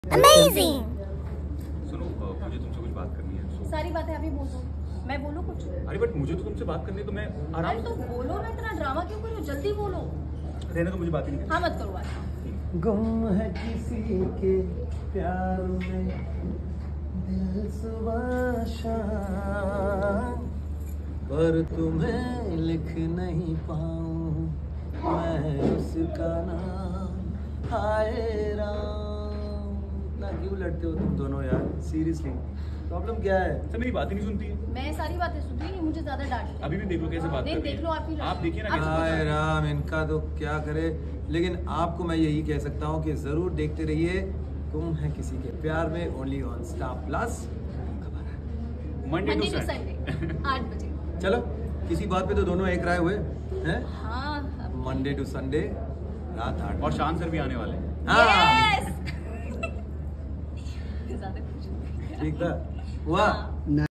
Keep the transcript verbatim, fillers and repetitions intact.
Amazing. सुनो अ, मुझे तुमसे कुछ बात करनी है। so- सारी बातें अभी बोल दो, मैं बोलूँ कुछ? अरे बट मुझे तो तुमसे बात करनी है तो मैं अरे आराम तो बोलो ना, इतना ड्रामा क्यों करो, जल्दी बोलो। से रहने तो मुझे बात ही नहीं हाँ मत करो बात। गुम है किसी के प्यार में दिल सुबह शाम, पर तुम्हें लिख नहीं पाऊं मैं उसका नाम। हाय राम, इतना क्यों लड़ते हो तुम दोनों यार? सीरियसली प्रॉब्लम क्या है? सर मेरी बात ही नहीं सुनती है। मैं सारी बातें सुनती हूँ, मुझे ज्यादा डांटती है। अभी भी देख लो कैसे बात नहीं, कर रही देख है। लो आप ही लड़ो। आप देखिए ना आप- कैसे हाय राम, इनका तो क्या करे। लेकिन आपको मैं यही कह सकता हूँ कि जरूर देखते रहिए गुम है किसी के प्यार में, only on Star Plus. Monday to Monday to Sunday Sunday आठ बजे। चलो किसी बात पे तो दोनों एक राय हुए हैं। हाँ अब- मंडे टू संडे रात आठ। और शान सर भी आने वाले हैं। हाँ Yes! ज्यादा कुछ नहीं। ठीक था हुआ। हाँ।